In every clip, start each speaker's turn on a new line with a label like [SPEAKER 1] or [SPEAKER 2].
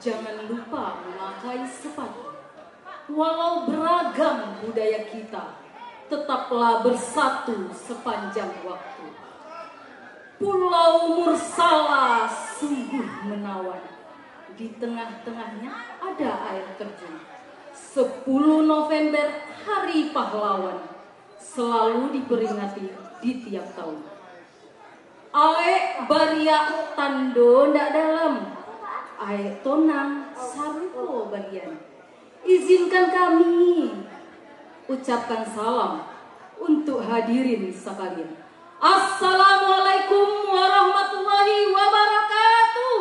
[SPEAKER 1] Jangan lupa memakai sepatu. Walau beragam budaya kita, tetaplah bersatu sepanjang waktu. Pulau Mursala sungguh menawan. Di tengah-tengahnya ada air terjun. 10 November Hari Pahlawan selalu diperingati di tiap tahun. Aek baria tando ndak dalam, aek tonang sarupo bagian. Izinkan kami ucapkan salam untuk hadirin sekalian. Assalamualaikum warahmatullahi wabarakatuh.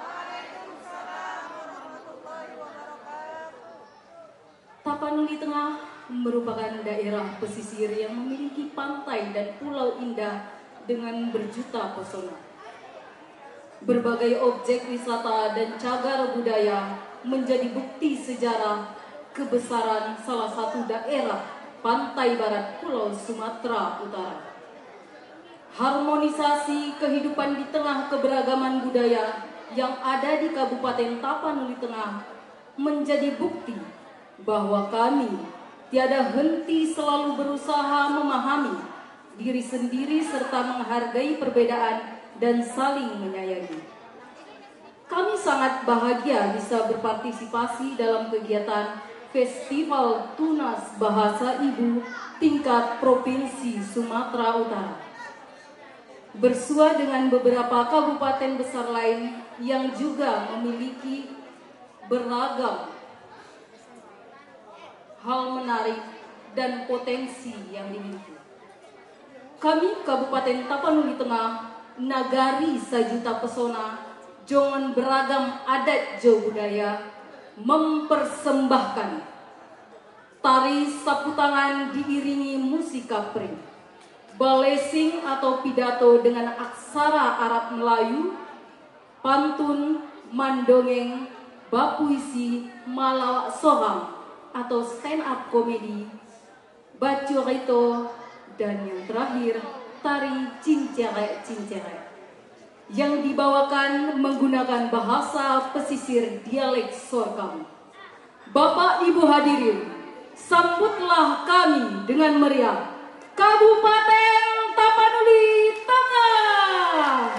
[SPEAKER 1] Tapanuli Tengah merupakan daerah pesisir yang memiliki pantai dan pulau indah dengan berjuta pesona. Berbagai objek wisata dan cagar budaya menjadi bukti sejarah kebesaran salah satu daerah pantai barat Pulau Sumatera Utara. Harmonisasi kehidupan di tengah keberagaman budaya yang ada di Kabupaten Tapanuli Tengah menjadi bukti bahwa kami tiada henti selalu berusaha memahami diri sendiri serta menghargai perbedaan dan saling menyayangi. Kami sangat bahagia bisa berpartisipasi dalam kegiatan Festival Tunas Bahasa Ibu tingkat Provinsi Sumatera Utara. Bersua dengan beberapa kabupaten besar lain yang juga memiliki beragam hal menarik dan potensi yang dimiliki. Kami Kabupaten Tapanuli Tengah, nagari sajuta pesona, jongan beragam adat jo budaya, mempersembahkan tari sapu tangan diiringi musik kapring, balesing atau pidato dengan aksara Arab Melayu, pantun, mandongeng, bapuisi, malawak soham atau stand up komedi, bacurito, dan yang terakhir tari cincere-cincere yang dibawakan menggunakan bahasa pesisir dialek Sorkam. Bapak Ibu hadirin, sambutlah kami dengan meriah Kabupaten Tapanuli Tengah.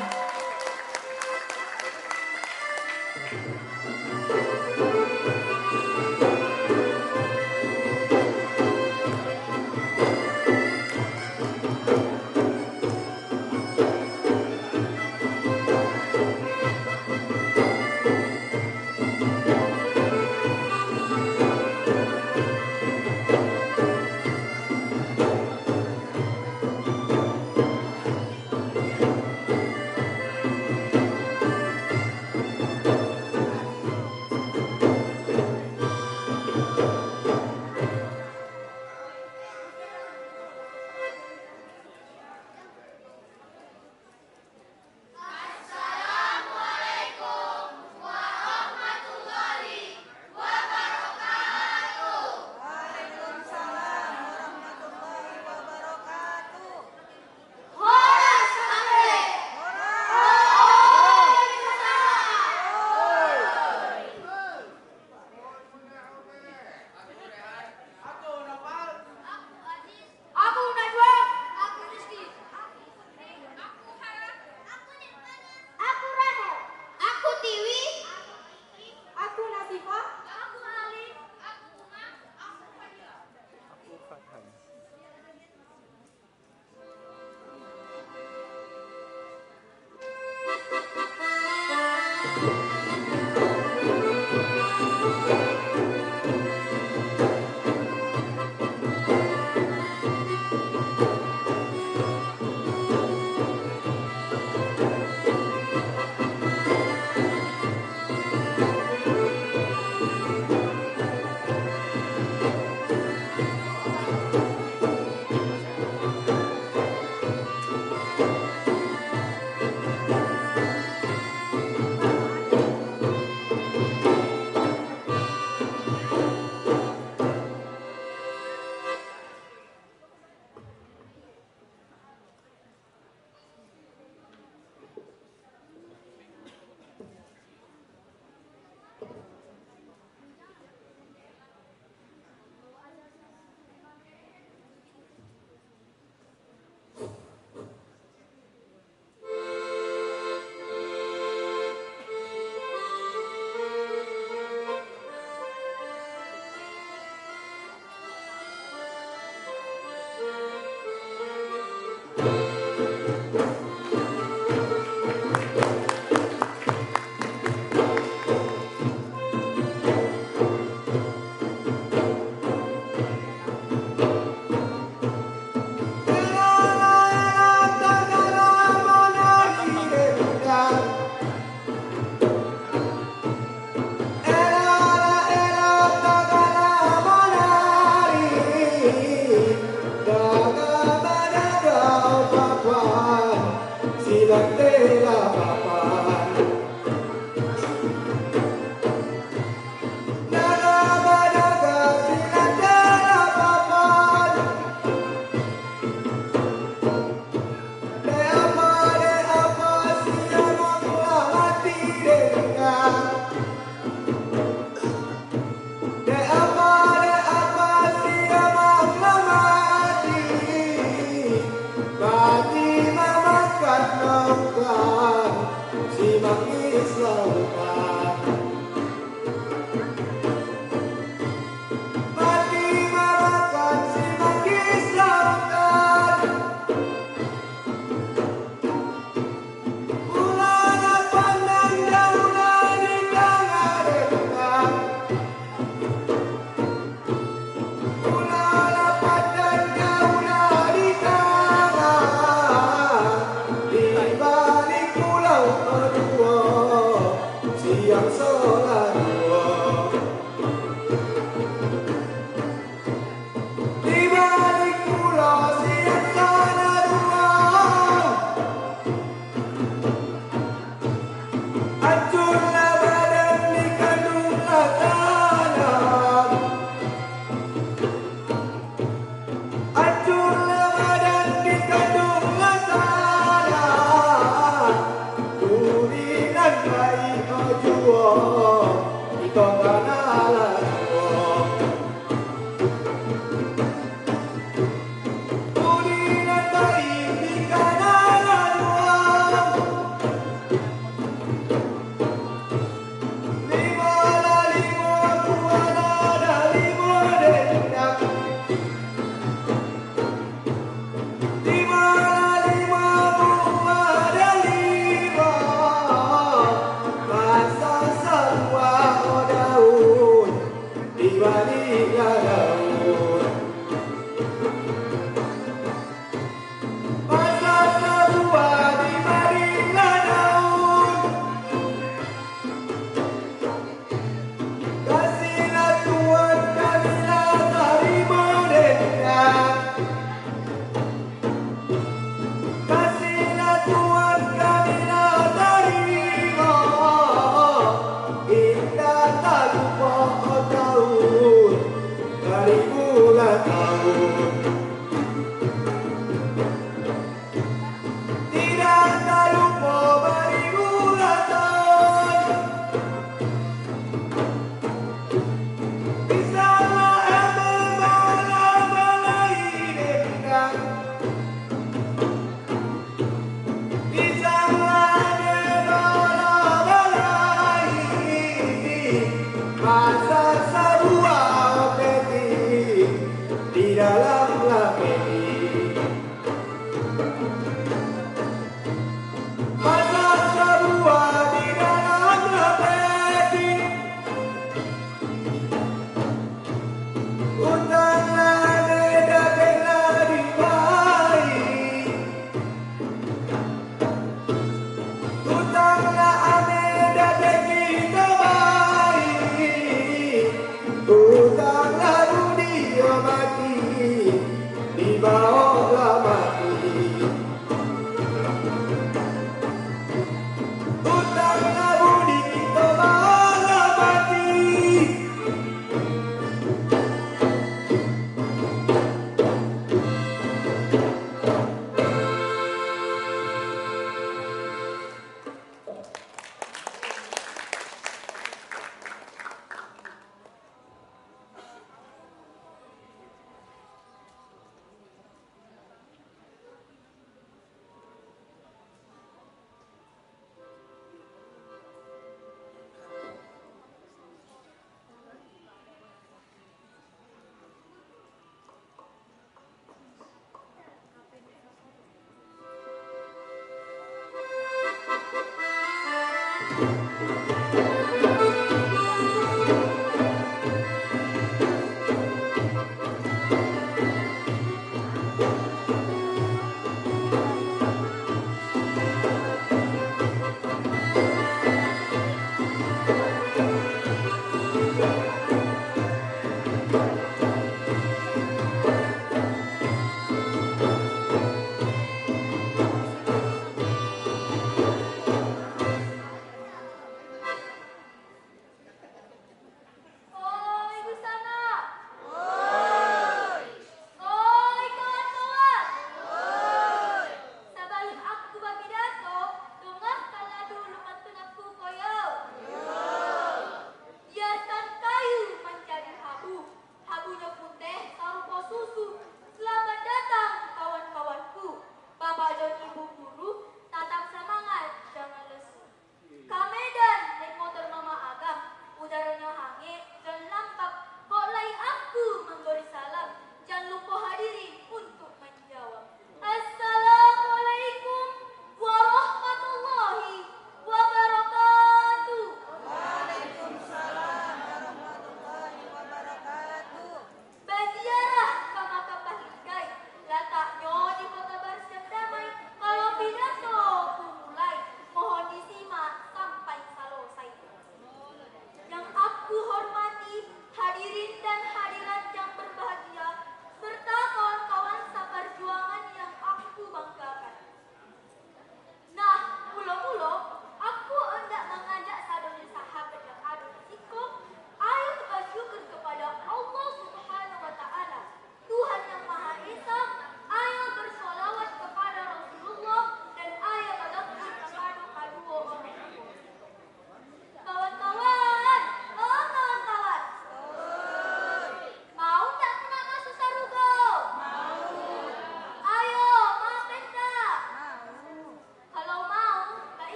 [SPEAKER 2] Hãy subscribe cho kênh Ghiền Mì Gõ để không bỏ lỡ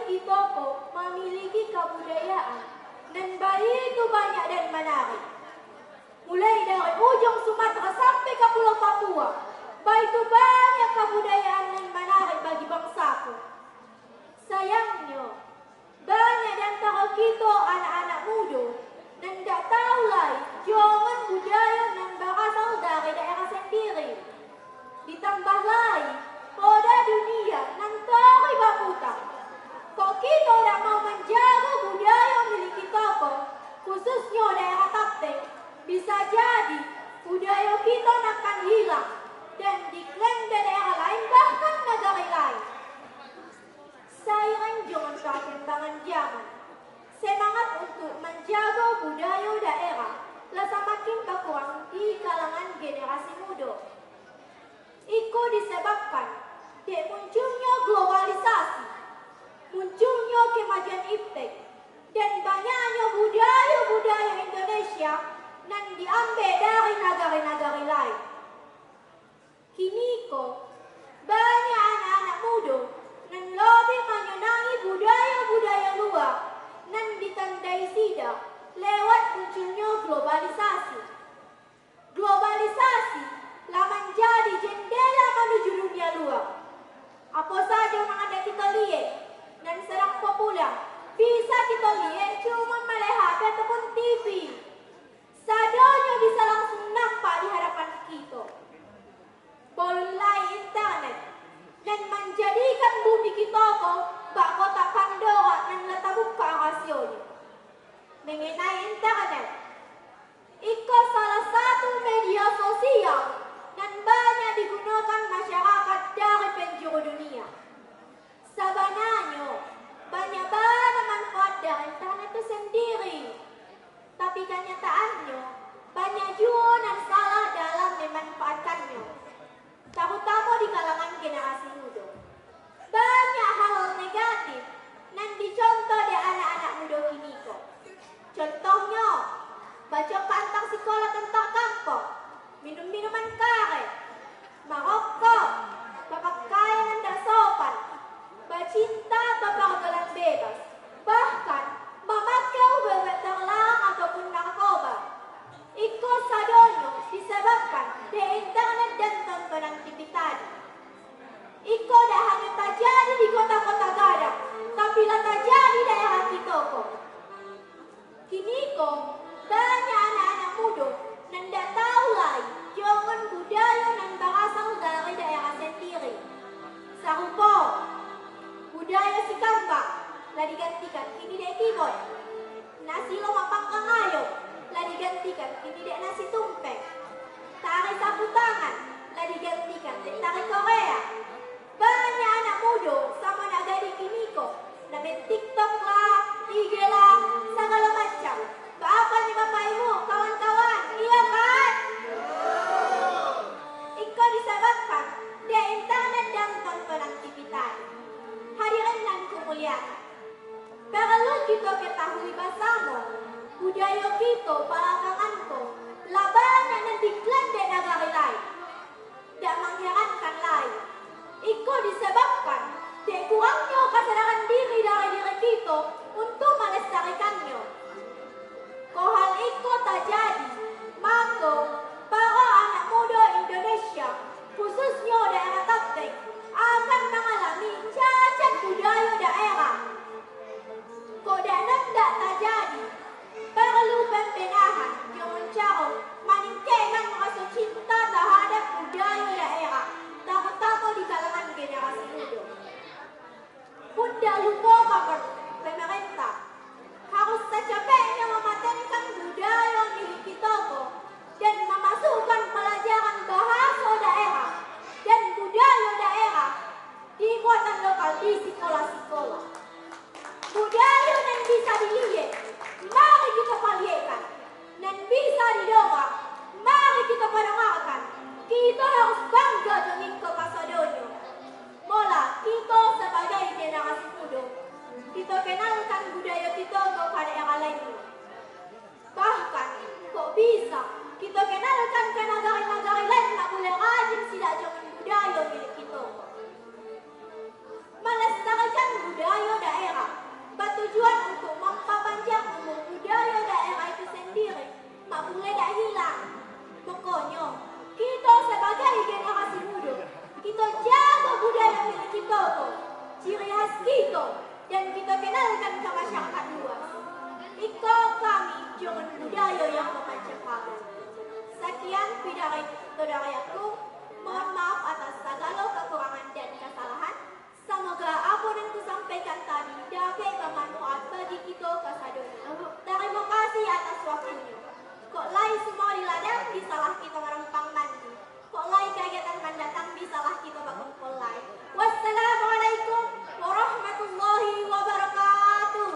[SPEAKER 2] Kitoko memiliki kebudayaan dan begitu banyak dan menarik. Mulai dari ujung Sumatera sampai ke Pulau Papua, begitu banyak kebudayaan dan menarik bagi bangsaku. Sayangnya, banyak di antara kita anak-anak muda dan tidak tahu lagi jangan budaya dan berasal dari daerah sendiri. Ditambah lagi, pada dunia nanti babuta. Kok kita tidak mau menjaga budaya milik kita kok, khususnya daerah Tapte, bisa jadi budaya kita akan hilang dan diklaim di daerah lain bahkan negara lain. Seiring dengan perkembangan zaman, semangat untuk menjaga budaya daerah telah semakin berkurang di kalangan generasi muda. Itu disebabkan dari munculnya globalisasi, munculnya kemajuan iptek, dan banyaknya budaya-budaya Indonesia yang diambil dari negara-negara lain. Kini kok banyak anak-anak muda yang lebih menyenangi budaya-budaya luar dan ditandai sida lewat munculnya globalisasi. Globalisasi telah menjadi jendela menuju dunia luar. Apa saja yang ada kita lihat dan sedang populer bisa kita lihat cuma melalui HP ataupun TV. Sadanya bisa langsung nampak di hadapan kita. Boleh internet dan menjadikan bumi kita kok bak kotak Pandora dan letak buka rahasionya. Mengenai internet, itu salah satu media sosial dan banyak digunakan masyarakat dari penjuru dunia. Sebenarnya, banyak banget manfaat dari internet itu sendiri. Tapi kenyataannya, banyak juga yang salah dalam memanfaatkannya. Terutama di kalangan generasi muda. Banyak hal negatif yang dicontoh di anak-anak muda kini kok. Contohnya, baca antar sekolah tentang kampung, minum-minuman karet, merokok, berpakaian yang tidak sopan, bercinta atau berjalan bebas, bahkan memakai obat terlarang ataupun narkoba. Itu sadonyo disebabkan di internet dan tontonan TV tadi. Itu dah hanya terjadi di kota-kota gadang, tapi lah terjadi di daerah kita kok. Kini kok banyak anak-anak muda yang tidak tahu lagi jangan budaya yang berasal dari daerah sendiri. Serupa budaya si kambang lah digantikan kini dek keyboard. Nasi lemak pangkang ayam lah digantikan kini dek nasi tumpeng. Tari sapu tangan lah digantikan dek tari Korea. Banyak anak muda sama nak gadis kini kok nak main TikTok lah, IG lah, segala macam. Apa nih bapak ibu, kawan-kawan? Iya kan? Itu disebabkan di internet dan tontonan TV tadi. Hadirin dan kemuliaan, perlu kita ketahui bersama budaya kita belakangan kok lah banyak yang diklaim di negara lain. Tak mengherankan lain. Itu disebabkan dari kurangnya kesadaran diri dari diri kita untuk melestarikannya. Kalau hal itu terjadi, maka para anak muda Indonesia, khususnya daerah Tapte, akan mengalami cacat budaya daerah. Kalau tidak terjadi, perlu pembenahan yang mencari meningkatkan rasa cinta terhadap budaya daerah, terutama di kalangan generasi muda. Pun tidak lupa kabar pemerintah harus secepatnya mematenkan budaya milik kita dan memasukkan pelajaran bahasa daerah dan budaya daerah di muatan lokal di sekolah-sekolah. Budaya yang bisa dilihat, mari kita paliekan, dan bisa didongak, mari kita pendengarkan. Kita harus bangga dengan kepasadonya. Mula kita sebagai generasi muda, kita kenalkan budaya kita kepada yang lainnya. Bahkan, kok bisa kita kenalkan ke negara-negara lain tak boleh rajin tidak jangan budaya milik kita. Melestarikan budaya daerah kita dan kita kenalkan ke masyarakat luas. Iko kami jangan budaya yang memacam-macam. Sekian pidato dari aku. Mohon maaf atas segala kekurangan dan kesalahan. Semoga apa yang kusampaikan tadi dapat bermanfaat bagi kita kesadonya. Terima kasih atas waktunya. Kok lai semua di ladang bisalah kita merempang nanti. Kok lai kegiatan mendatang bisalah kita berkumpul lai. Wassalamualaikum warahmatullahi wabarakatuh.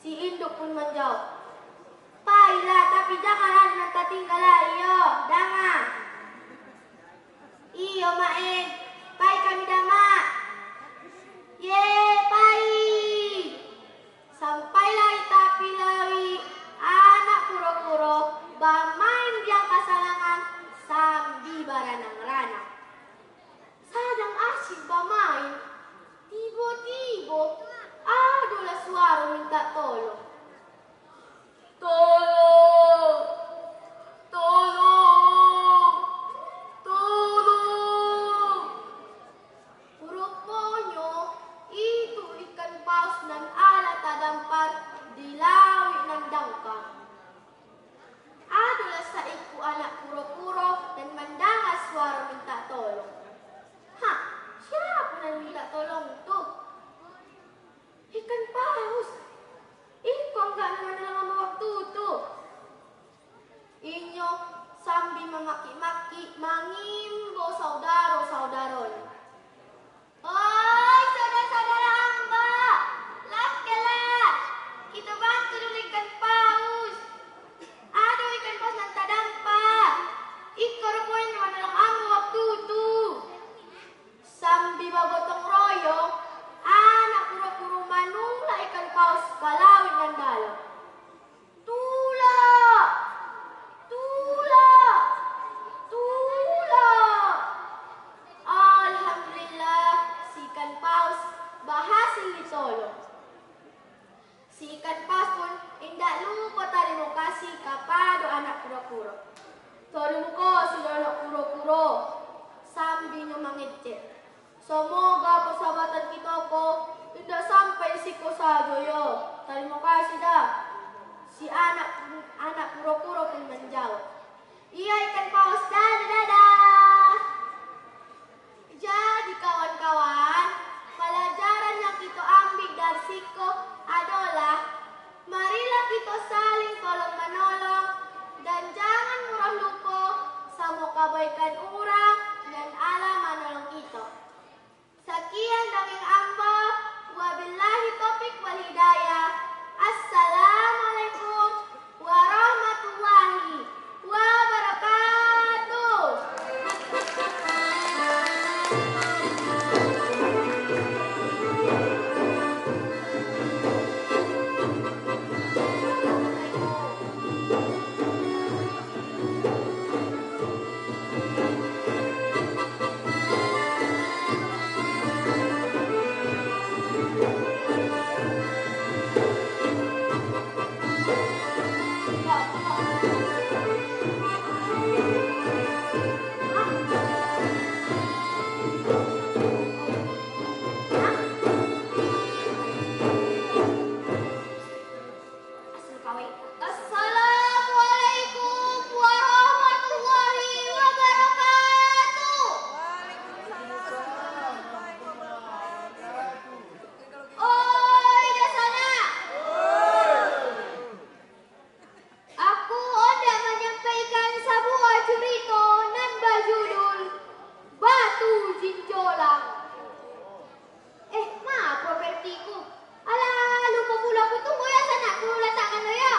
[SPEAKER 2] Si induk pun menjawab, "Pailah, tapi jangan nanti tinggal iyo, dama." "Iyo main, pai kami dama." "Ye, pai." Sampailah tapi lawi anak puro-puro bermain biang kasalangan sambil baranang-ranang. Sadang asyik bermain, tiba-tiba adalah suara minta tolong. "Tolong! Tolong! Tolong!" Rupanya itu ikan paus dan alat tadampar di laut nan dangkal. Adalah saiku anak puro-puro dan mendengar suara minta tolong. "Hah, siapa yang minta tolong tuh?" "Ikan paus. Iko enggak dalam waktu itu." Inyo sambil memaki-maki mengimbau saudara-saudaranya. "Oi, saudara-saudara hamba, lakelah, kita bantu dulu ikan paus. Aduh, ikan paus nan terdampak. Iko rupanya dalam hamba waktu itu." Sambil bergotong royong, anak pura-pura manula ikan paus balawin dan dalam. "Tula! Tula! Tula!" Alhamdulillah, si ikan paus berhasil ditolong. Si ikan paus pun tidak lupa terima kasih kepada anak pura-pura. "Terima kasih anak pura-pura," sambil mengecek. "Semoga persahabatan kita tidak sampai siku saja ya. Terima kasih dah." Si anak pura-pura pun menjawab, "Iya ikan paus, dadah." Jadi kawan-kawan, pelajaran yang kita ambil dari siku adalah marilah kita saling tolong menolong dan jangan murah lupa sama kebaikan orang dan Allah menolong kita. Sekian dongeng Amba, wabillahi taufiq wal hidayah. Assalamualaikum warahmatullahi wabarakatuh. Assalamualaikum warahmatullahi wabarakatuh. Oi, di sana. Aku hendak menyampaikan sebuah cerita nan berjudul Batu Jinjolang. Maaf propertiku. Alah, lupa pula aku tunggu ya sana. Aku letakkan ya.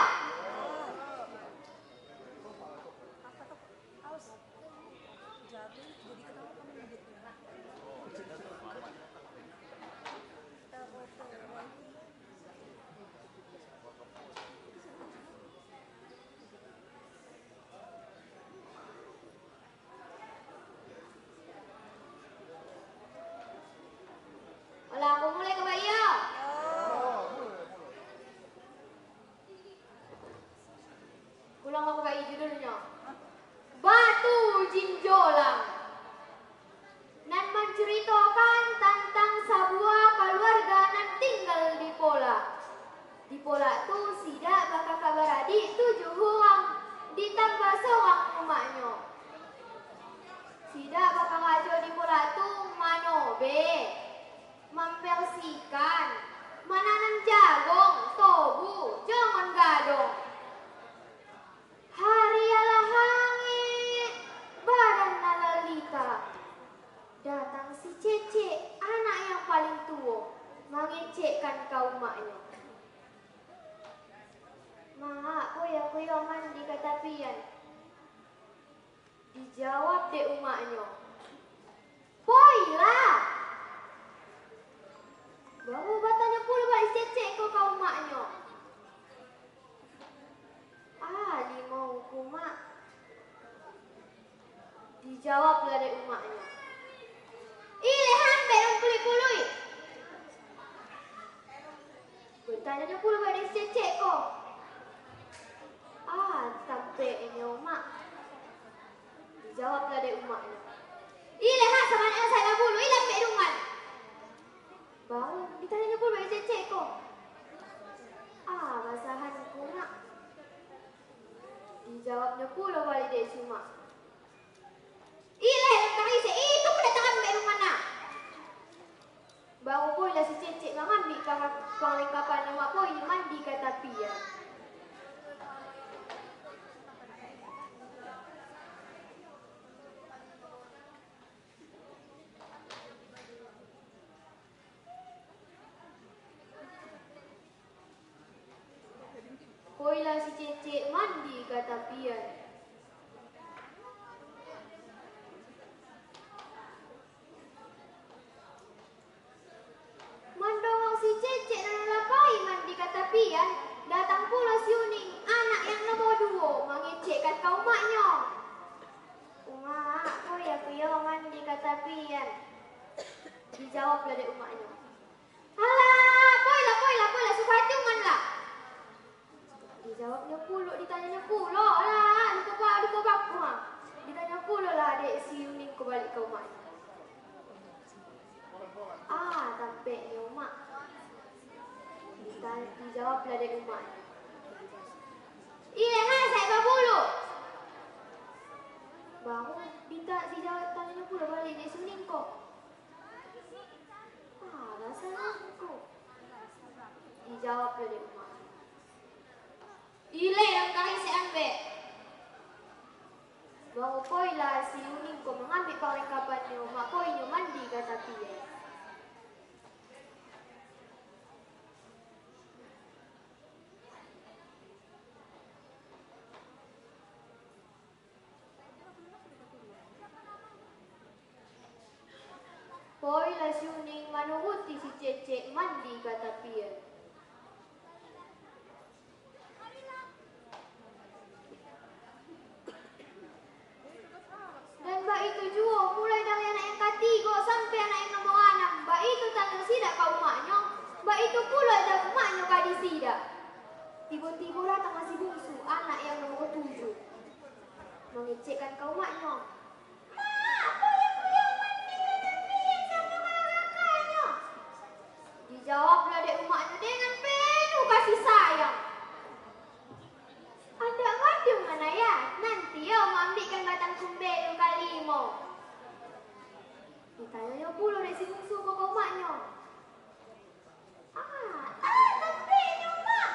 [SPEAKER 2] Alah, aku mulai ke bayi ya. Ulang aku bayi judulnya. Batu Jinjolang. Nan menceritakan tentang sebuah keluarga nan tinggal di Pola. Di Pola tu tidak bakal kabar adik 7 orang ditambah seorang emaknya. Tidak bakal ngajo di Pola tu manobe, membersihkan, menanam jagung, tobu, jangan gadong. Hari ala hangit, badan nalalita. Datang si Cece, anak yang paling tua, mengecekkan kaum maknya. Mak, aku yang mandi ke tapian. Dijawab dek umaknya. Poilah. Baru batanya pula balik cecek kau umaknya. Limauku mak. Dijawablah dek umaknya. Ile hampir pului-pului. Bertanya pula balik cecek kau. Sampai ini umak. Dijawablah dek umaknya. Ile hak sama yang saya bulu, ile sampai rumah. Baru ditanya pula balik cecek kau. Basahanku mak. Dijawabnya pula balik dek cuma. Ile tangis itu kedatangan dari mana? Baru pula si cecek mengambil perlengkapan mak poi mandi ke tapian. Poilah si cecek mandi ke tapian. Mendorong si cecek dan lapai mandi ke tapian, datang pula si Uning, anak yang nomor 2, mengecekkan kau maknya. Umak, aku yang mandi ke tapian. Dijawablah dek umaknya. Alah, poilah, supaya cunganlah. Dijawabnya pula, ditanya pula lah, lupa baku ha. Ditanya pula lah dek si Uning kembali ke umaknya. Tampaknya umak. Dijawablah dek umaknya. Ile hai saya babulu. Baru tanya pula balik dek si Uning kok. Rasanya dijawablah dek umaknya. Ile yang kali saya ambil. Baru poilah si Uning ko mengambil perlengkapannya, mak poinya mandi ke tapian. Poilah si Uning menuruti si cecek mandi ke tapian. Dan mbak itu juga mulai dari anak yang ketiga sampai anak yang nomor 6. Mbak itu tanya sidak ke umaknya. Mbak itu pula ada umaknya kadi sidak. Tiba-tiba datang masih bungsu anak yang nomor 7. Mengecekkan ke umaknya. Aku yang mandi ke tapian sama kakaknya. Dijawablah dek umaknya dengan penuh kasih sayang. Anda ngadu mana ya? Nanti ya ambilkan batang kumbelu kalimo. Ditanya pula dari si bungsu ke umaknya. Tampaknya umak.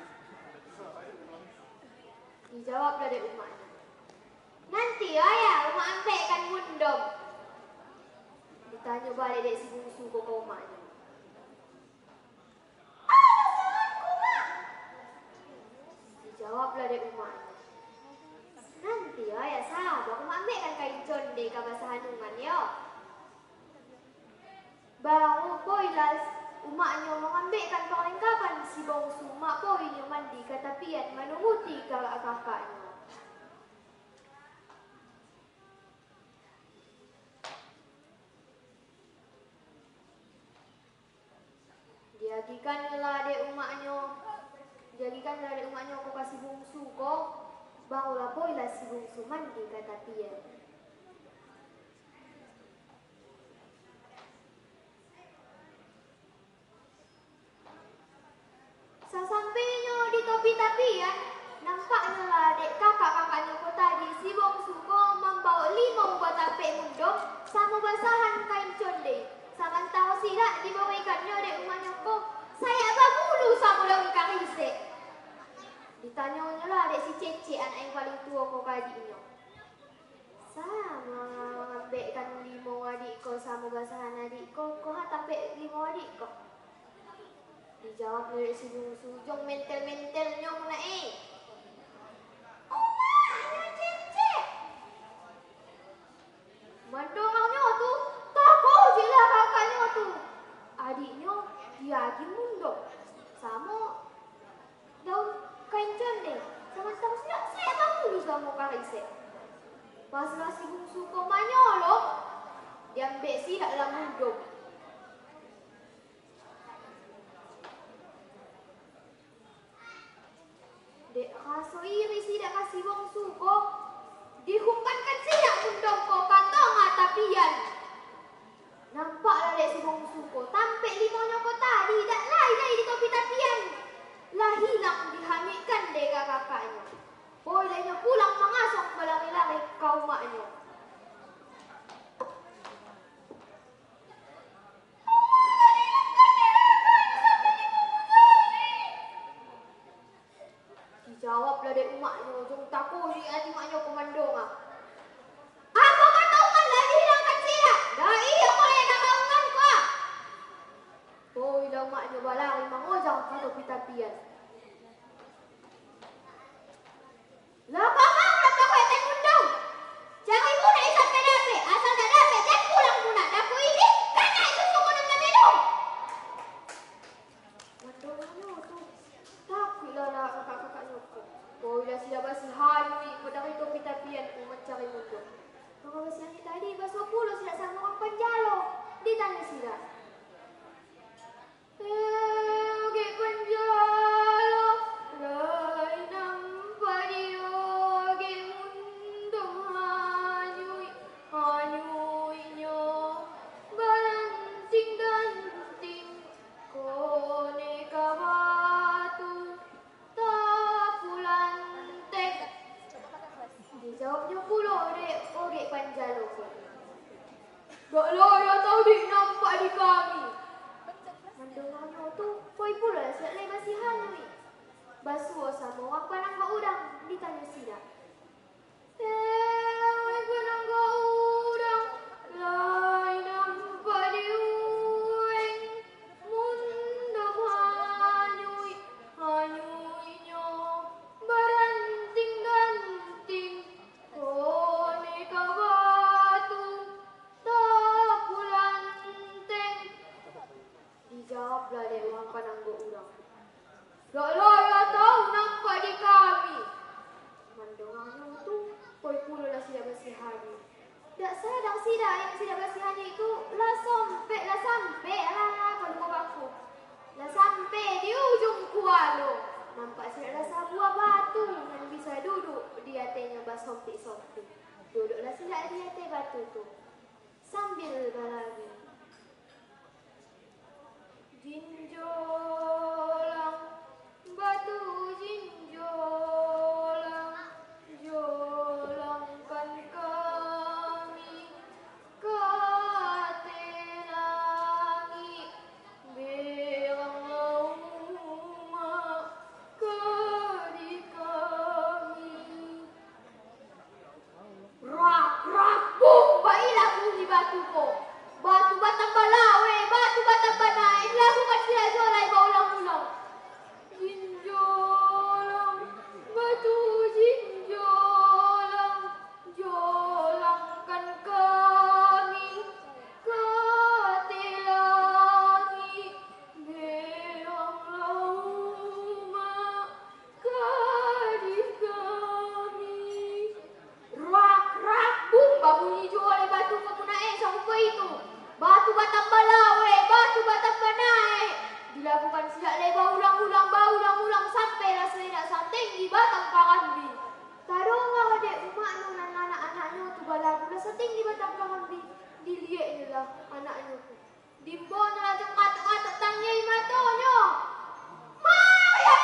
[SPEAKER 2] Dijawablah dari umaknya. Nanti ya umak ambilkan mundom. Ditanya balik dari si bungsu ke umaknya. Dijawablah dek umaknya. Nanti ya sahabat aku ambilkan kain conde ke basahanungan ya. Baru poilah umaknya mengambilkan perlengkapan si bongsu mak poinya mandi ke tapian menuruti kakaknya. Jadikanlah dek umaknya aku kasih bungsu kok. Barulah poilah si bungsu mandi ke tapian. Sesampainya di topi tapian, nampaknya lah dek kakaknya ko tadi si bongsu ko membawa 5 buat tape mundok sama basahan kain conde. Sementara sidak diberikannya dek umaknya ko, saya babulu sama daun karise. Ditanyanya lah dek si cece anak yang paling tua ko kadiknya. Sama ambilkan 5 adik ko sama basahan adik ko, ko ha tape 5 adik ko. Dijawab dari si bungsu, jong mentel-mentelnya muna Mandongnya tuh, takut jila kakaknya tuh. Adiknya diagi mundok. Sama daun kain conde. Sama tahu sidak saya tahu sama karise. Pas nasi bungsu kau manyolong, diambil sidak dalam mundok. Dek raso iri sidak kasih bungsu kok. Dihumpankan sidak mundok kok kantong tapian. Nampaklah dek si bungsu kok. Tampek limonya kok tadi. Tak lain di topi tapian. Lah hilang dihanyutkan dek kakaknya. Bolehnya pulang mengasong belangi-langi kau maknya. Dijawablah dek umaknya, jong takut di hati maknya komandong. Apa katakan lagi hilangkan sidak? Dah iya kau yang nak bangun kau. Oh, ilang maknya balari mangojang kata pitapian. Lah kakak udah tak kaya ten undang. Jangan ibu nak isap pedape. Asal tak dape, ten pulang muna. Daku ini, karena itu suku nak minum. Mandongnya tuh, takutlah lah kakak-kakaknya tuh. Oh, ilah sudah basi hari, pedang itu pitapian mencari musuh. Maka basi yang tadi, basi 10 sudah sama orang penjalo. Ditanya sudah. Oke penjalo, lain nampak dia, oke mundung hanyuinya, balanting-ganting, koneka batu, tapulantek. Dijawabnya pula dek, oke penjalo. Gak layak tahu dik nampak di kami. Mandongnya tuh, koi pula siap lay basihan ni. Basuh sama orang panangga udang, ditanya sidak. Orang panangga udang, lai nampak di ueng. Mundam hanyuinya, baranting-ganting, koneka batu, tapulanteng. Dijawablah dek orang panangga urang. Gak layak tahu nampak di kami. Mandongnya tu, koi pula lah sidak basihani. Tak sadar sidak yang sidak basihani itu lah sampai lah kalau kau baku. Lah sampai di ujung kualo. Nampak sidak lah sebuah batu yang bisa duduk di atasnya basompik-sompik. Duduklah sidak di atas batu tu. Sambil balagi. Jinjolang, batu jinjolang, jolangkan kami ke langit, berang rumah ke di kami. Rak, bum, baiklah bunyi batu ko. Batu batang balawe, batu batang banai, lakukan sila jolai baulang-ulang. Jinjolang, batu jinjolang, jolangkan kami ke langit, beranglah rumah ke di kami. Rak, bum, bunyi jolai batu kepunai sampai itu. Batu batang balawe, batu batang banai. Dilakukan sejak lebar ulang-ulang sampailah seledak setinggi batang karambi. Tarongah dek umak dan anak-anaknya tu balagulah setinggi batang karambi. Dilihatnya lah anaknya tu. Dimbonnya lah jeng katuk-katuk tangyai matonya. Mau ya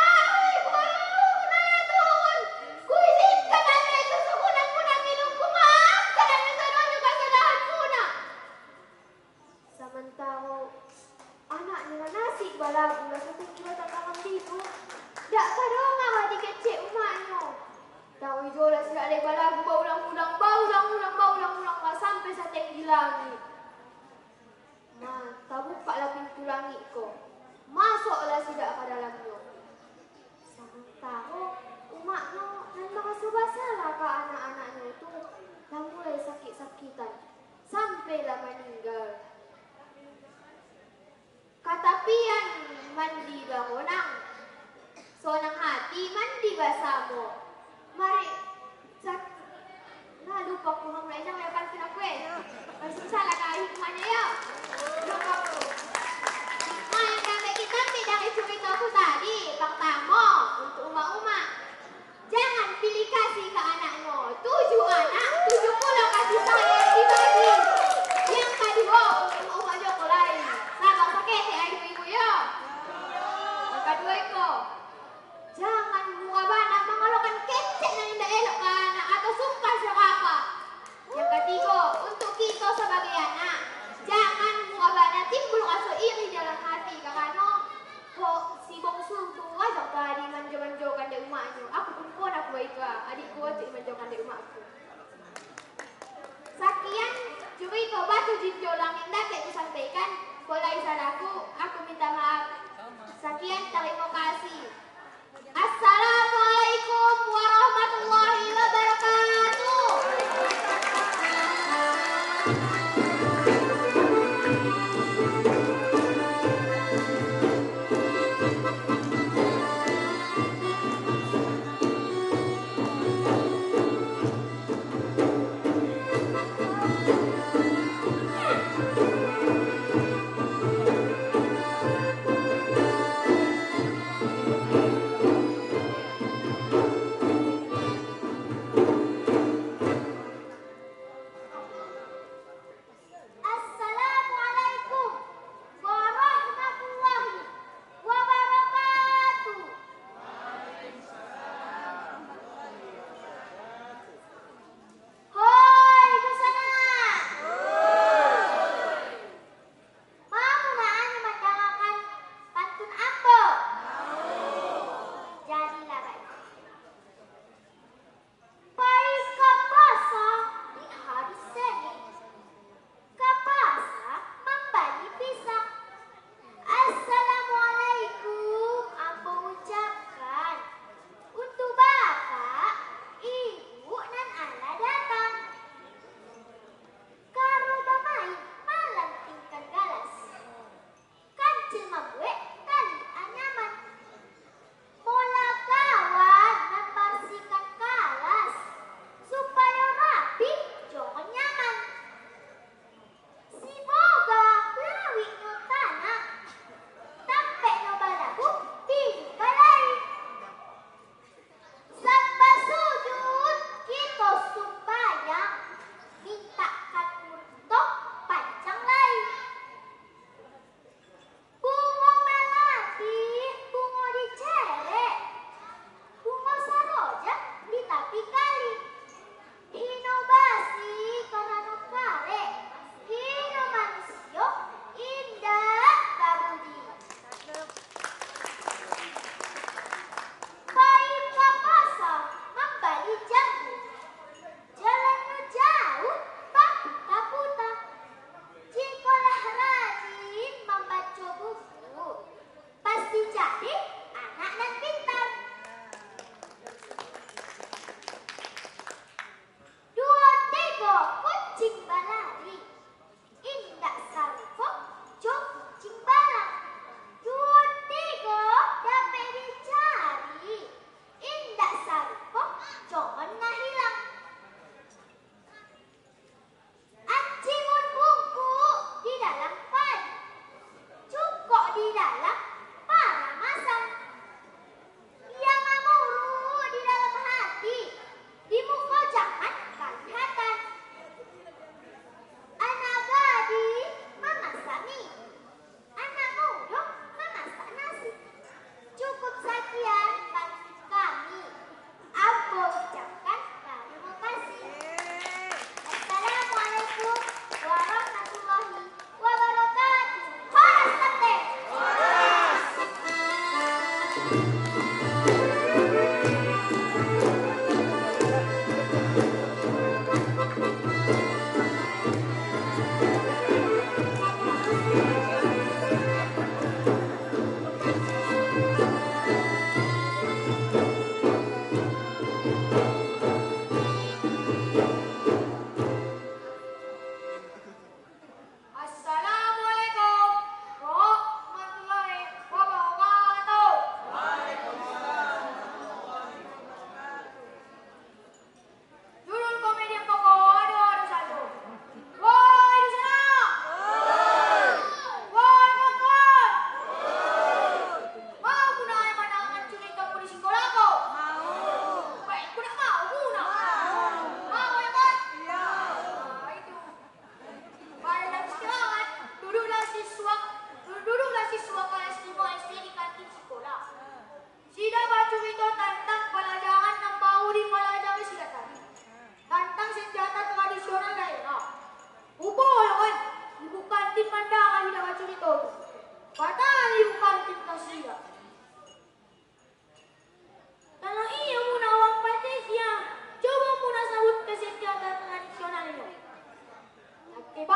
[SPEAKER 2] turun. Kuizinkan anak itu sekunang-kunang minumku. Maafkan anak sedonya kesalahan muna. Sementara anaknya nasi balagu lah setinggi batang karambi tu. Tak kadang dikecek umaknya. Tahu hijau lah sidak lek balagu baulang-ulang lah sampai setinggi langit. Nah, tak buka lah pintu langit ko. Masuk sampailah meninggal. Kata pian mandi bangunang, sonang hati mandi basamu. Mari sak, nah lupa ku hamlay nang lepan kinakwe. Masuk salah kahit hikmahnya ya. Lupa ku. Hikmah yang kami kita dari cerita aku tadi, Bang Tamo, untuk uma-uma. Jangan pilih kasih ke anaknya. 7 anak, 7 pulau kasih sayang dibagi. Yang kedua untuk uma Joko lain. Sabar sakit ya ibu-ibu ya. Yang kedua itu, jangan buah anak mengeluarkan kecek yang tidak elok ke anak atau sumpah siapa. Yang ketiga, untuk kita sebagai anak, jangan buah anak timbul rasa iri dalam hati karena kok si bongsu tu ajak tadi manjau-manjaukan dari rumahnya. Aku pun aku itu adikku ajak manjaukan dari rumahku. Sekian cerita batu jinjau langit dapat kusampaikan. Kalau salahku, aku minta maaf. Sekian, terima kasih. Assalamualaikum warahmatullahi wabarakatuh.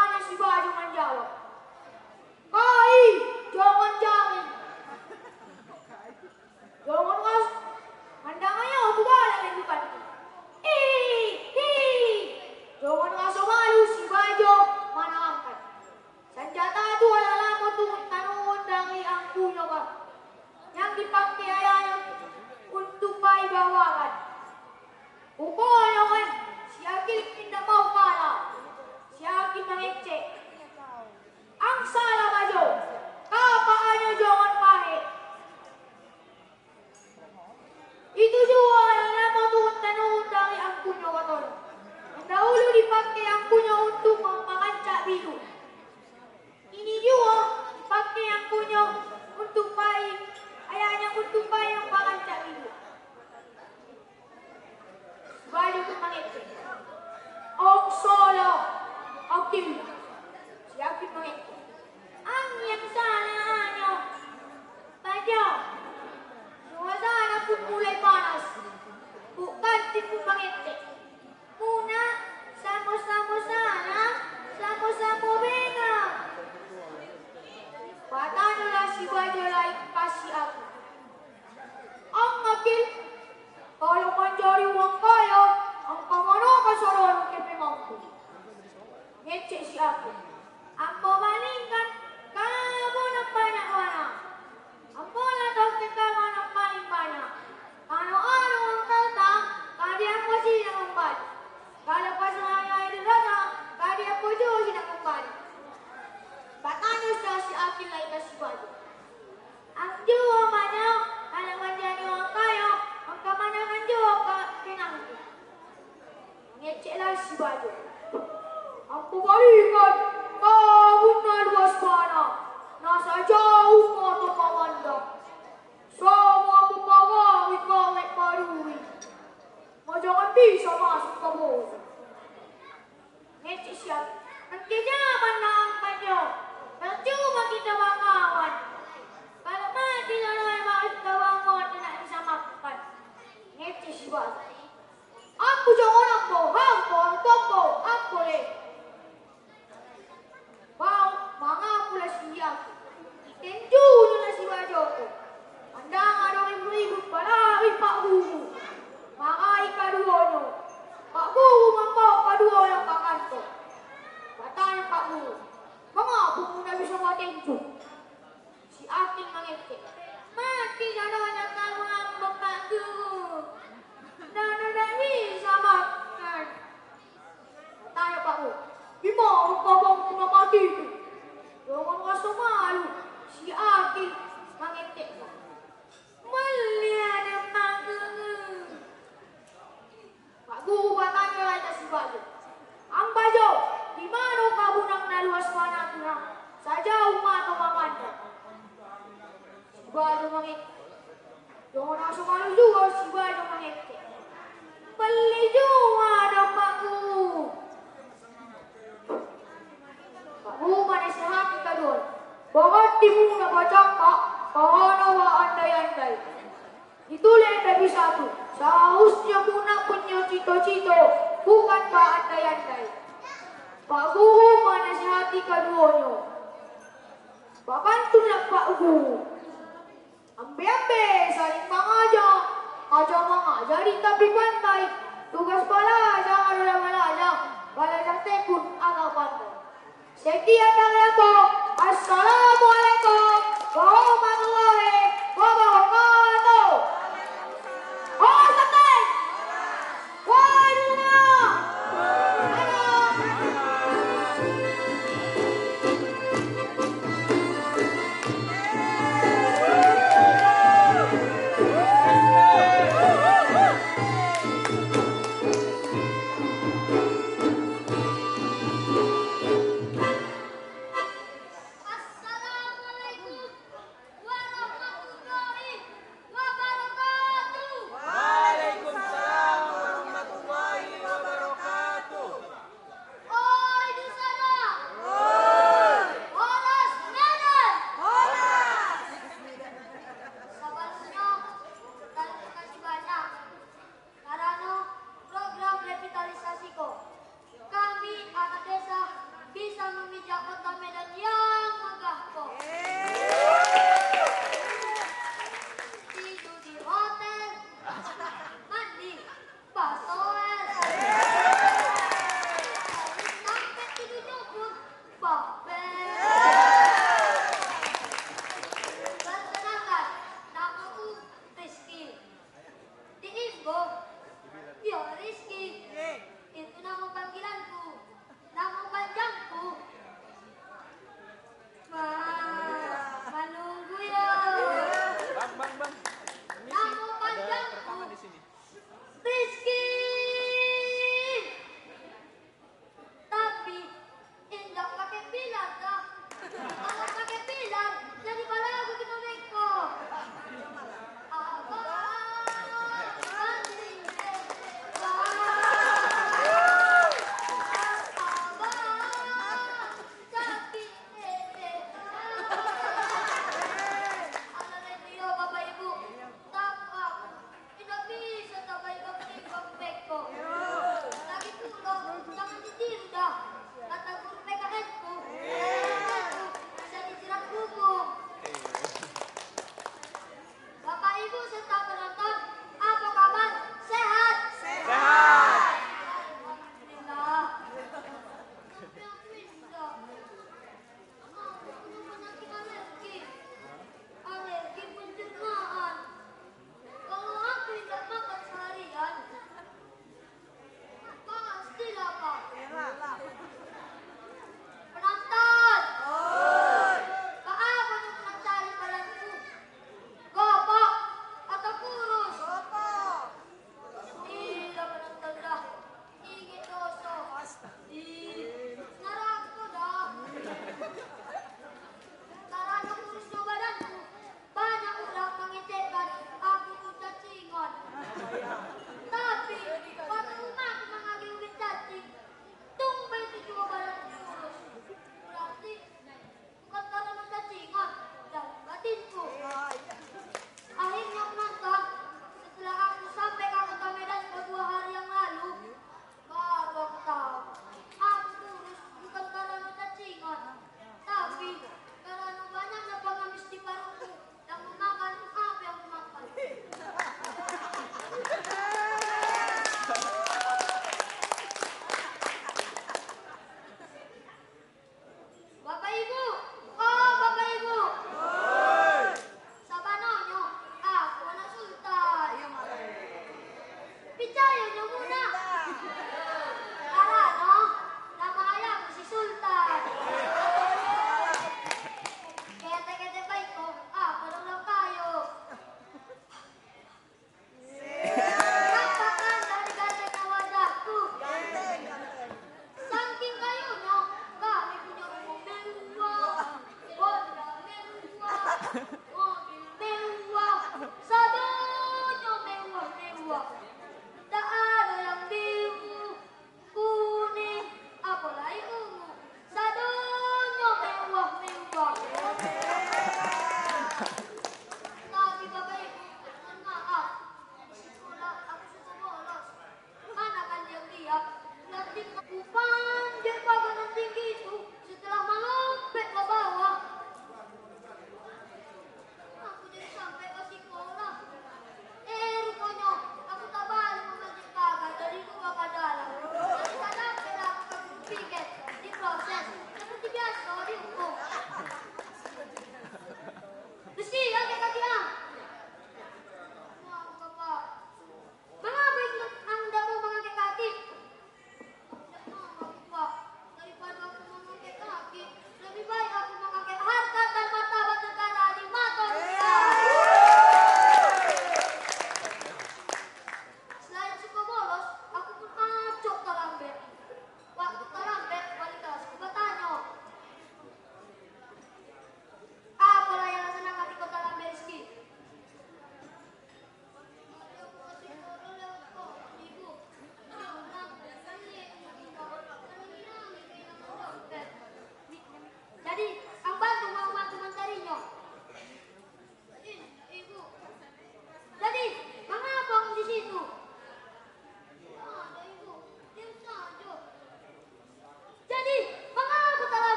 [SPEAKER 2] Tanya si Bajo menjawab, "Kai, jangan jamin. Jangan kas, pandangannya aku balik kehidupan. Jangan kasih malu si Bajo mana angkat. Senjata itu adalah motor tanun dari angkunya kan, yang dipakai ayahnya untuk bayi bawakan. Pokoknya kan, si Akil tidak mau kalah. Si Akil mengecek. Ang salah Bajo, kapaannya jangan pahit. Itu juga adalah motor tanun dari angkunya kan. Dahulu dipakai angkunya untuk mengancak biru. Ini juga dipakai angkunya untuk bayi, ayahnya untuk bayi yang mengancak biru. Bayi itu mengecek. Ang salah Akil. Si Akil mengecek. Ang yang salahnya Bajo. Suasana pun mulai panas. Bukan tipu mengecek. Muna, sama-sama sana, sama-sama bena. Patahlah si Bajo lain kasih aku. Ang Akil, kalau mencari uang kaya, ang pamano kasaran kepe mampu. Ngecek si aku. Ang pabandingkan, kamu nak banyak mana? Ang pola daw kamu nak paling banyak. Ano-ano ang kata, kalian masih yang membantu. Kalau pasangannya itu datang, tadi aku juga tidak kembali. Katanya sudah si Akil lagi kasih Bajo. Ang juga banyak, kalau menjadi orang kaya, ang kemandangan juga kenangku. Ngeceklah si Bajo. Aku balikan, kamu na luas mana, nasa jauh mata pemandang. Semua pegawai paruri. Jangan bisa masuk ke mulut. Ngecek siap. Nanti zaman nampaknya. Percuma kita bangawan. Kalau mati lalu yang masuk ke bangun tidak bisa makan. Ngecek siap. Aku jangan aku leh. Bau, mangaku lah siap. Tentu lah si Bajo tu. Andang ada ibu-ibu pada Pak Guru. Makai kaduono. Pak Guru membawa kaduono ke kantor. Katanya Pak Guru, mengapa muda bisa matenju? Si Akil mengecek. Mati jadanya kamu ngambek Pak Guru. Dan tidak bisa makan. Katanya Pak Guru, gimana kau punya mati itu? Jangan rasa malu. Si Akil mengecek. Melihat Pak Guru. Pak Guru bertanya lagi si Bajo. Ang Bajo, di mana kamu nak naluas mana kurang? Saja umat atau mengandang. Si Bajo mengecek. Jangan rasa malu juga si Bajo mengecek. Beli juga ada Pak Guru. Pak Guru menasihati kedua. Bahkan timu nak baca Pak, karena wa andai-andai. Itulah dari satu. Seharusnya guna punya cita-cita, bukan Pak andai-andai. Pak Guru menasihati keduanya. Pak bantulah Pak Guru. Ambil-ambil saling mengajar. Ajar mengajari tapi pandai. Tugas belajar adalah belajar. Belajar tekun agar pandai. Sekian dari aku. Assalamualaikum warahmatullahi wabarakatuh. Oh, santai. Waduh.
[SPEAKER 3] Assalamualaikum
[SPEAKER 2] memijak kota Medan yang megah kok. Tidur di hotel, mandi, pasoes. Sampai tidur nyebut, babel. Perkenalkan, namaku Rizky. Di Imbo, yo Rizky. Itu nama panggilanku. Nama panjangku. Menunggu ya.
[SPEAKER 3] Bang.
[SPEAKER 2] Nama panjangku.
[SPEAKER 3] Di sini.
[SPEAKER 2] Rizky. Tapi indah pakai pilar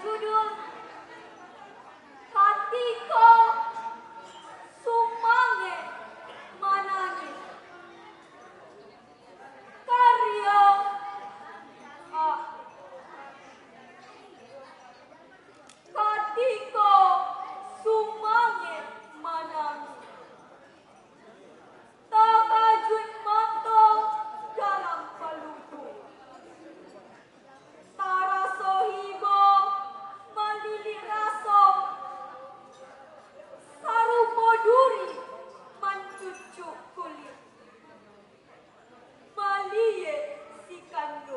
[SPEAKER 2] berjudul Hatiko Sumange Manangis, karya Hatiko Sumange Manangis. Takajun manto dalam palutu, taraso hibo malili raso, sarupo duri mencucuk kulit, malie sikando,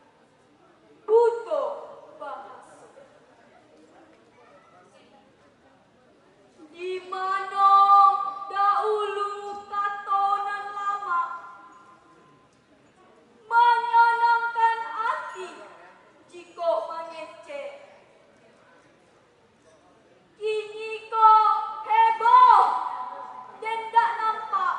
[SPEAKER 2] buto bahaso. Di mana dahulu katonan lama menyenangkan hati jika mengece, kini kok heboh dan tak nampak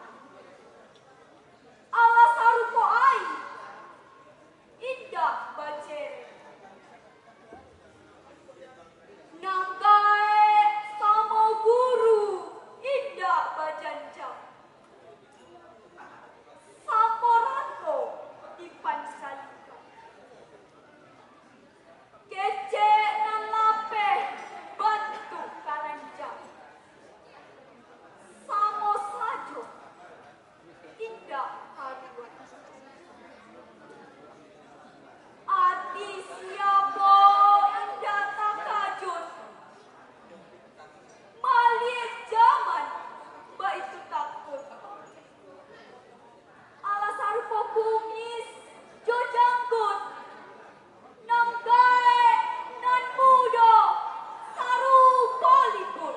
[SPEAKER 2] ala sarupo ai indah bacere. Nanggae samo guru indah bajanjang, saporanto dipansalika, kece nan lape bantu karanjang, samo sajo indah haruan. Ati siapa indah takajun, maliet zaman baitu takut, ala sarupo kumis jo janggut, nanggae nan muda sarupo liput.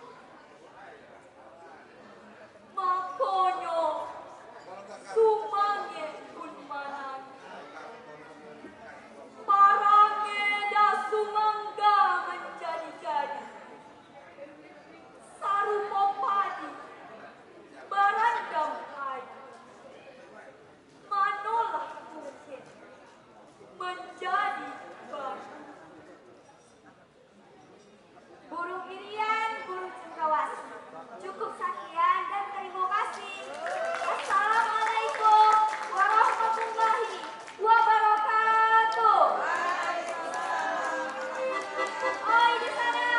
[SPEAKER 2] Makonyo sumange pun manangis, parange da sumangga menjadi-jadi, sarupo padi barandam kayu, manolah mungkin menjadi baru. Burung Irian, burung cendrawasih. Cukup sekian dan terima kasih. Assalamualaikum warahmatullahi wabarakatuh. Oi di sana.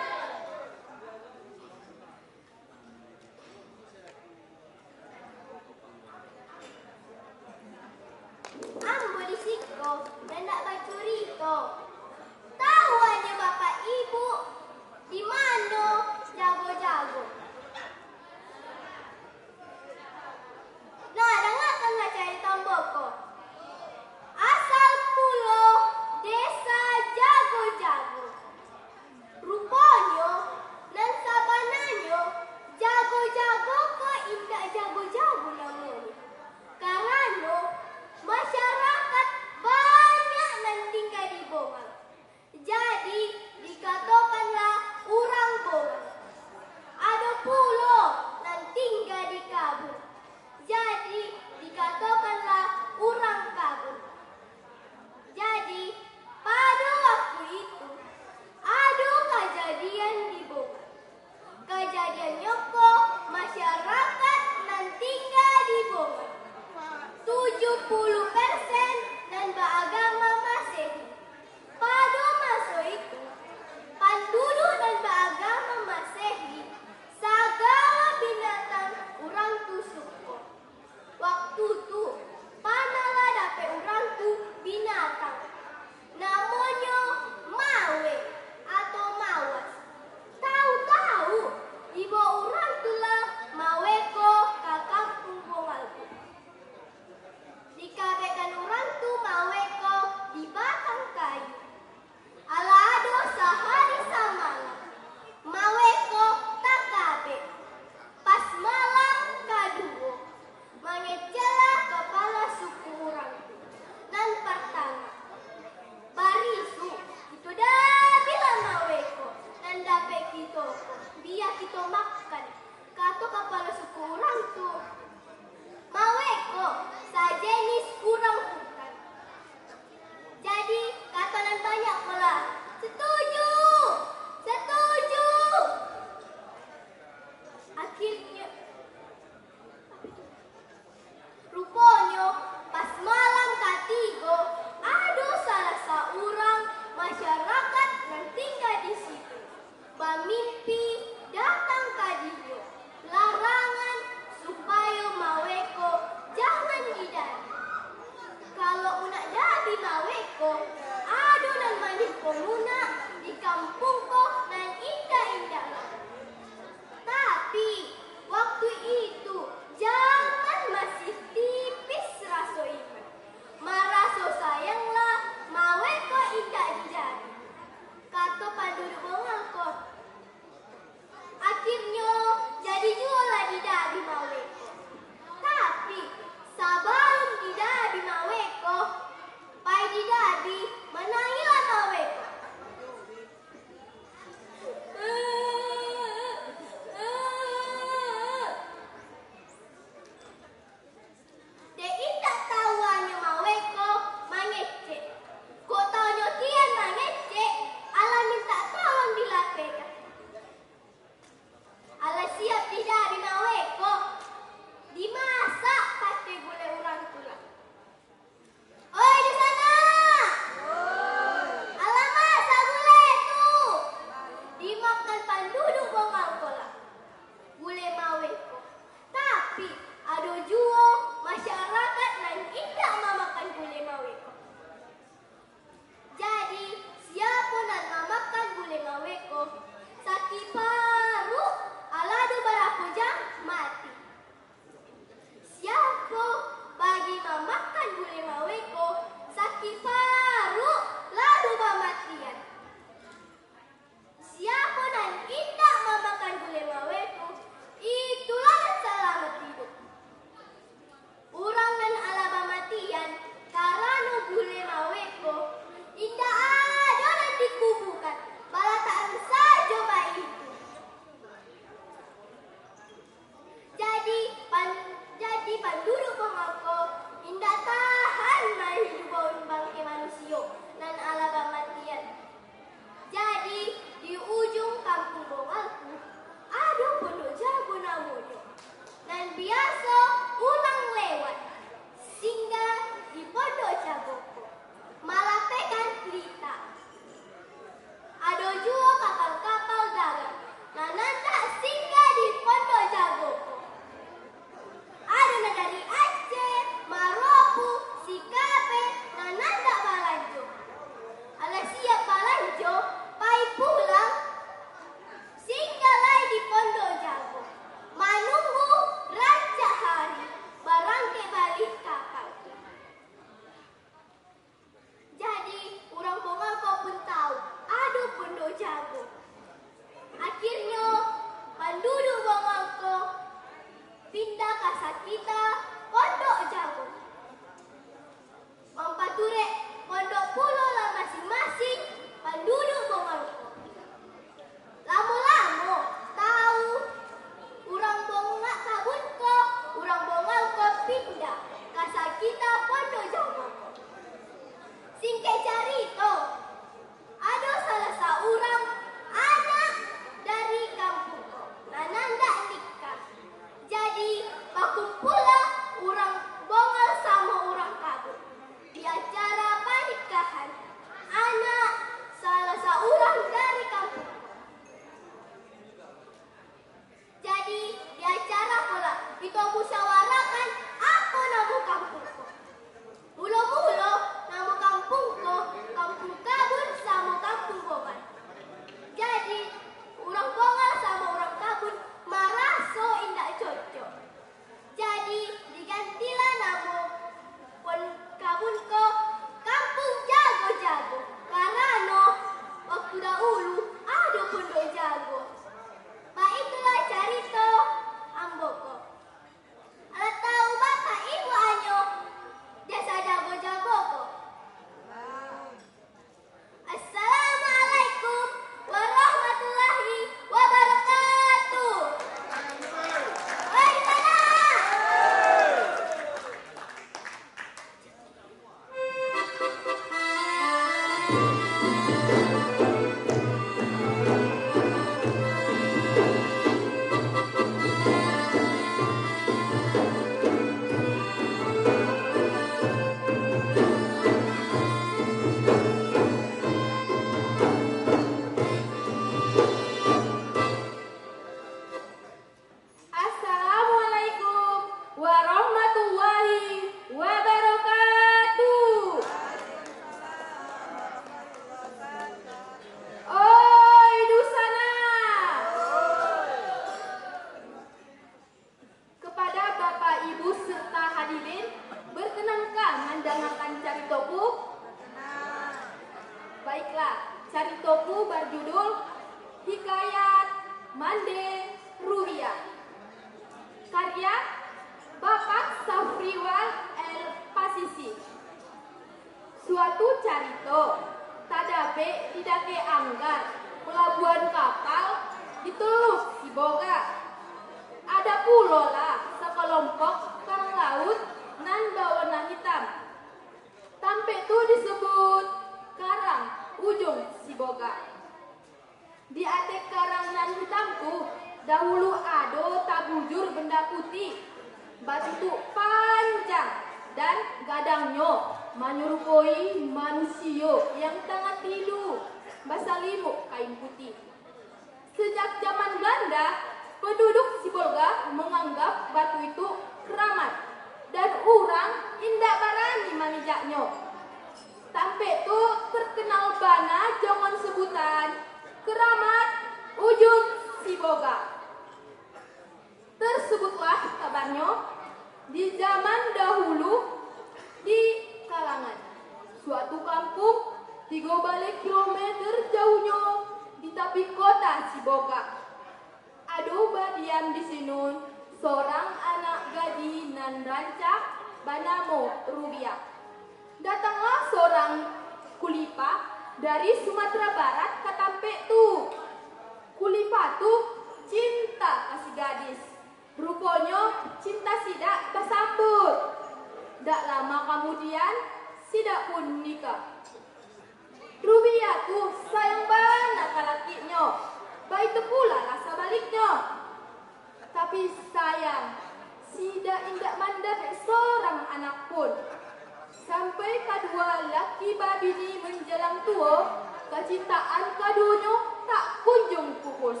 [SPEAKER 2] tuh dahulu ado tabujur benda putih, batu tuh panjang dan gadangnya menyerupai manusia yang tengah tidur basalimuk kain putih. Sejak zaman Belanda, penduduk Sibolga menganggap batu itu keramat dan orang indak berani memijaknya. Sampai itu terkenal bana jangan sebutan keramat ujung Sibolga. Tersebutlah kabarnya di zaman dahulu di kalangan suatu kampung 3 kilometer jauhnya di tepi kota Sibolga. Ado badiam di sini seorang anak gadis nan rancak banamo Rubia. Datanglah seorang kulipa dari Sumatera Barat ke Tampek tuh. Kulipa tuh cinta kasih gadis. Rupanya cinta sidak bersambut. Tak lama kemudian sidak pun nikah. Rubia tuh sayang banget ke lakinya. Baik itu pula rasa baliknya. Tapi sayang, sidak indak mandap seorang anak pun. Sampai kedua laki babi ini menjelang tua, kecintaan kadunya tak kunjung pupus.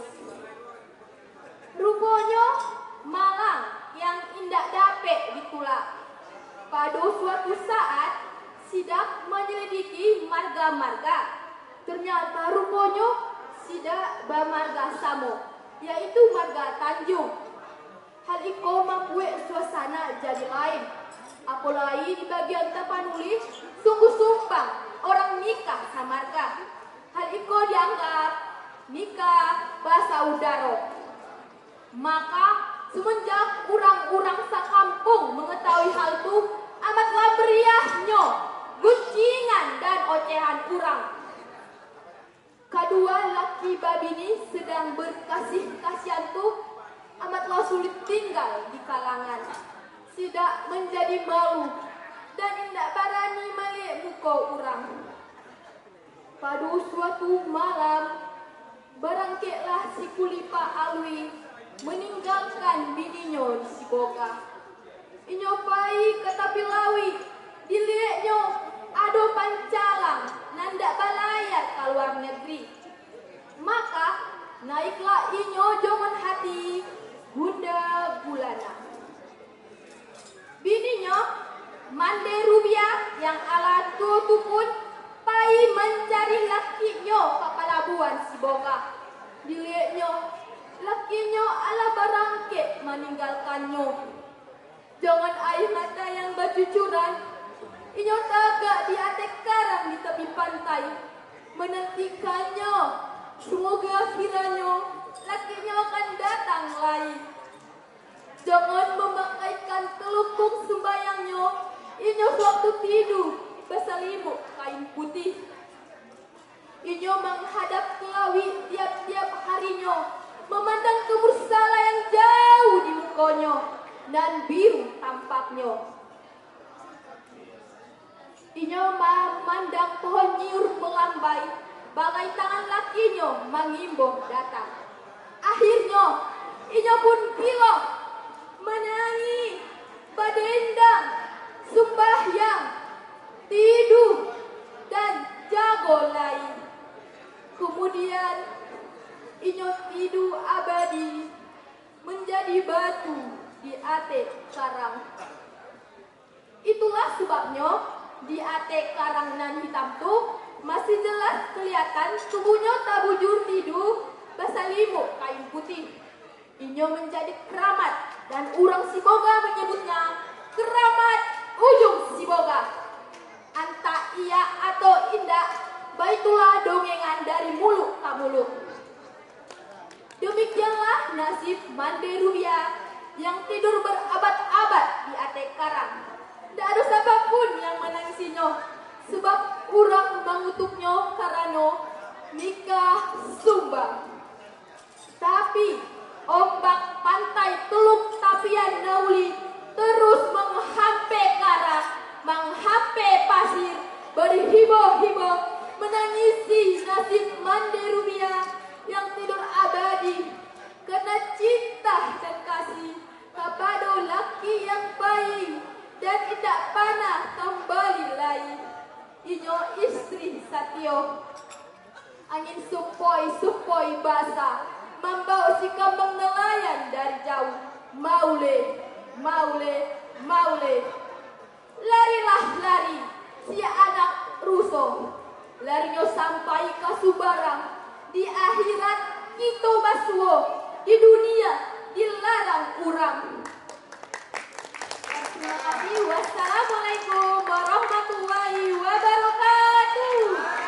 [SPEAKER 2] Rupanya malang yang indak dapet ditulak. Pada suatu saat, sidak menyelidiki marga-marga. Ternyata rupanya sidak bermarga samo, yaitu marga Tanjung. Hal itu membuat suasana jadi lain. Apalagi di bagian Tapanuli, sungguh sumpah orang nikah samarga. Hal itu dianggap nikah bahasa udara. Maka semenjak orang-orang sakampung mengetahui hal itu, amatlah beriahnya guncingan dan ocehan kurang. Kedua laki babi ini sedang berkasih-kasihan tuh amatlah sulit tinggal di kalangan. Sidak menjadi malu dan tidak berani melihat muka orang. Pada suatu malam, berangkatlah si Kulipa Alwi meninggalkan bininya di Sibolga. Inyopai ke Tapi Lawi, dilihatnya ada pancalang nandak balayar ke luar negeri. Maka naiklah inyo jangan hati Bunda Bulana. Bininya Mande Rubia yang ala tua tu pun pai mencari lakinya ke pelabuhan Sibolga. Dilihatnya lakinya ala barangkit meninggalkannya. Jangan air mata yang bercucuran. Inyo tagak di atas karang di tepi pantai menantikannya. Semoga kiranya lakinya akan datang lagi. Jangan memakaikan telukung sembayangnya. Inyo waktu tidur berselimut kain putih. Inyo menghadap ke Lawi tiap-tiap harinya, memandang kemursala yang jauh di mukanya dan biru tampaknya. Inyo memandang pohon nyiur melambai, bagai tangan lakinya mengimbau datang. Akhirnya, inyo pun gila, menyanyi, badendang, sembahyang, tidur, dan jago lain. Kemudian, inyo tidur abadi menjadi batu di atas karang. Itulah sebabnya di atas karang nan hitam tuh masih jelas kelihatan tubuhnya tabujur tidur berselimut kain putih. Inyo menjadi keramat dan orang Sibolga menyebutnya keramat ujung Sibolga. Entah iya atau indah, baitulah dongengan dari mulut ke mulut. Demikianlah nasib Mande Rubia yang tidur berabad-abad di atas karang. Tidak ada siapapun yang menangisinya, sebab orang mengutuknya karena nikah sumbang. Tapi ombak pantai Teluk Tapian Nauli terus menghampe karang, menghampe pasir, berhibah-hibah menangisi nasib Mande Rubia yang tidur abadi angin supoi-supoi basah membawa si kembang nelayan dari jauh. Maule, maule, maule. Larilah lari, si anak rusuh. Larinya sampai ke Subarang. Di akhirat kita basuo, di dunia dilarang urang. Terima kasih. Wassalamualaikum warahmatullahi wabarakatuh.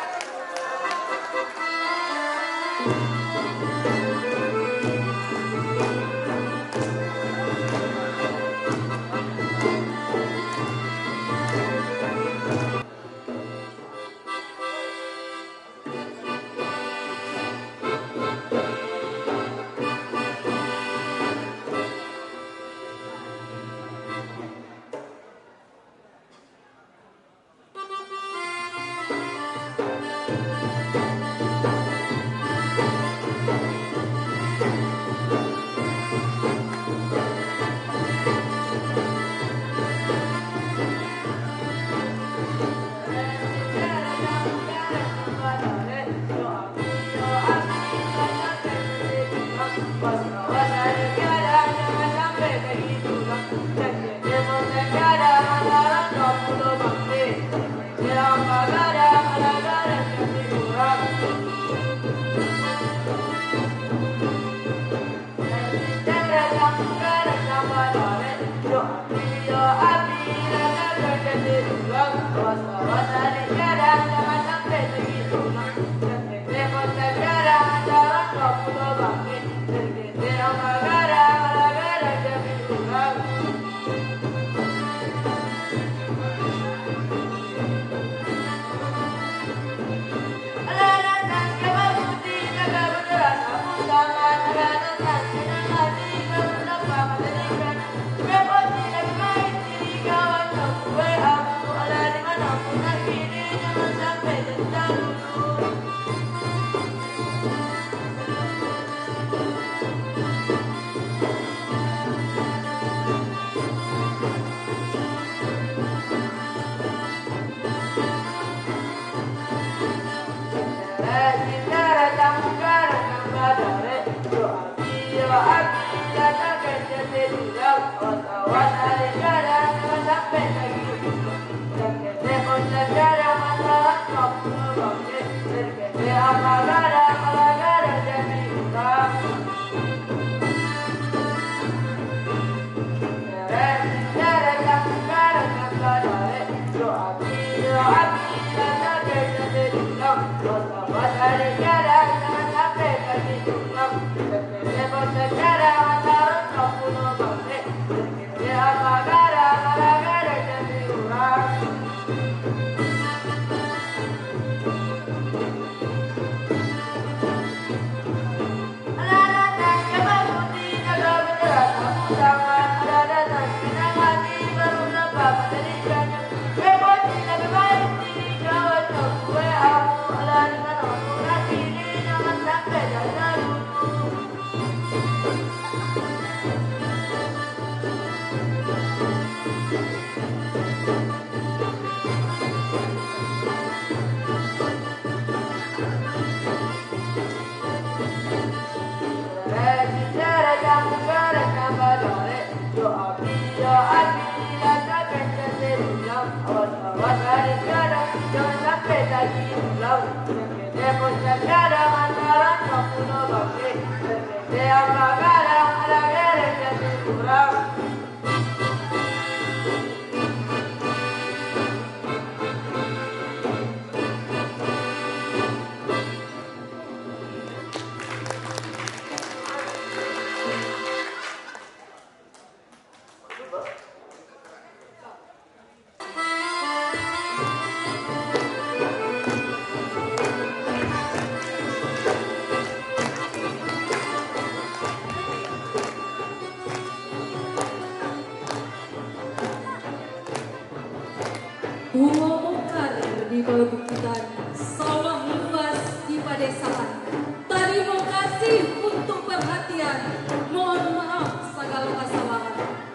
[SPEAKER 1] Bunga mekar di perbukitan, sawah luas di padesaan. Terima kasih untuk perhatian. Mohon maaf segala kesalahan.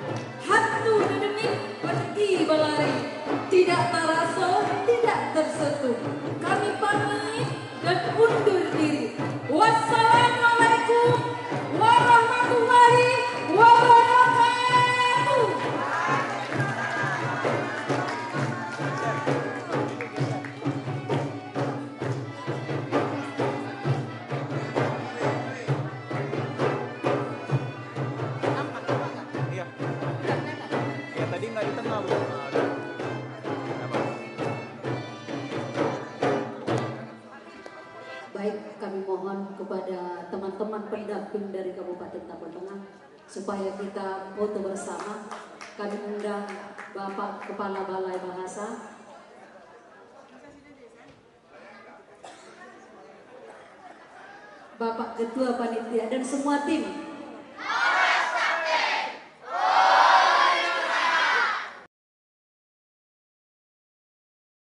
[SPEAKER 1] Hantu dedenik pergi berlari, tidak terasa, tidak tersentuh. Kami pamit dan undur diri. Wassalamualaikum warahmatullahi wabarakatuh.
[SPEAKER 3] Iya. Ya tadi nggak di tengah, Bu. Apa?
[SPEAKER 1] Baik, kami mohon kepada teman-teman pendamping dari Kabupaten Tapal Tengah supaya kita foto bersama. Kami undang Bapak Kepala Balai Bahasa, Bapak Ketua Panitia dan semua tim